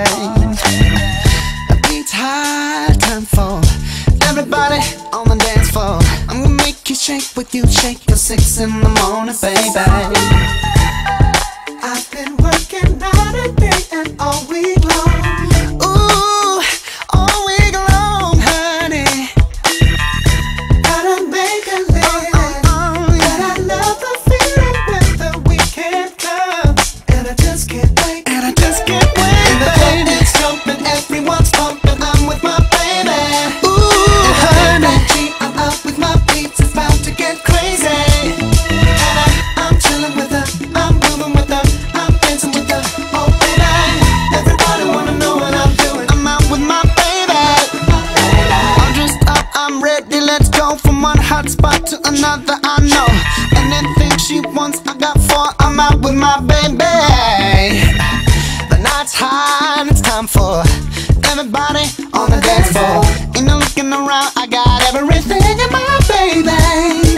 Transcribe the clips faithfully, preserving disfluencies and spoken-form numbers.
The beat's high, time for everybody on the dance floor. I'm gonna make you shake with you, shake till six in the morning, baby. I've been working night and day and all week long. Ooh, all week long, honey. Gotta make a living, uh, uh, uh, but I love the feeling when the weekend comes, and I just can't wait, and I just can't wait. And the baby's jumping, everyone's pumping. I'm with my baby. Ooh, honey, I'm out with my beats, it's about to get crazy. And I, I'm chilling with her, I'm moving with her, I'm dancing with her. Oh baby, everybody wanna know what I'm doing. I'm out with my baby. I'm dressed up, I'm ready, let's go from one hot spot to another. I know anything she wants, I got four. I'm out with my baby. The night's high and it's time for everybody on the dance floor. Ain't no looking around, I got everything in my baby.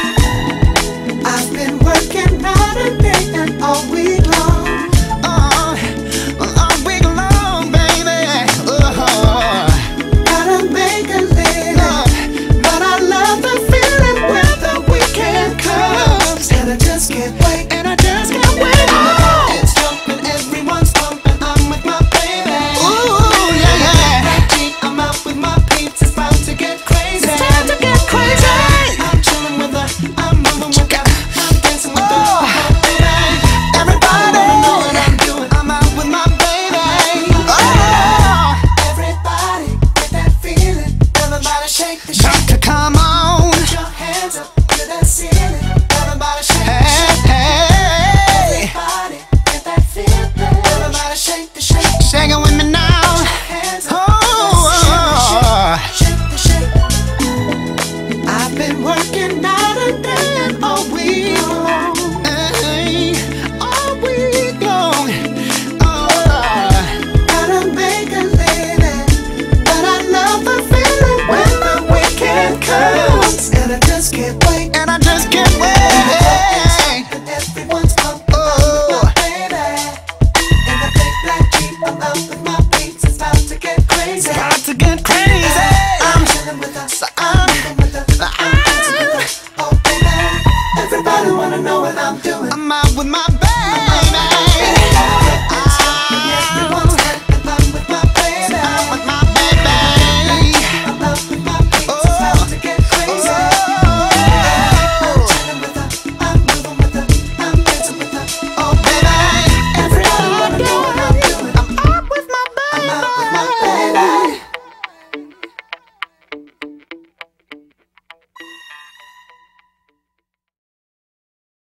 I've been working night and day and all week long. Uh, all week long, baby. Uh, Gotta make a living, uh, but I love the feeling when the weekend comes, and I just can't wait, and I just can't wait. Oh. It's jumping, everyone's pumping. I'm with my baby. Ooh, yeah, yeah. I'm out with my peeps. It's about to get crazy. It's time to get crazy. I'm chilling with her. I'm moving with her. I'm dancing with her. Oh, baby. Everybody know what I'm doing. I'm out with my baby. Oh, everybody get that feeling. Everybody shake the shake. Come on. Put your hands up to that ceiling. Everybody shake the shake. Hey, everybody get that feeling. Everybody shake the shake. Shake it with me now. Oh, shake the shake. I've been working night and day and all week long. Hey, all week long. Oh, gotta make a living, but I love the feeling when the weekend comes, and I just can't wait, and I just can't wait. And everyone's pumping. Oh, baby. In the big black Jeep, I'm out with my beats. It's about to get crazy. It's about to get crazy. I'm chilling with her, so I'm moving with her, I'm dancing with her. Oh baby, everybody wanna know what I'm doing. I'm out with my baby.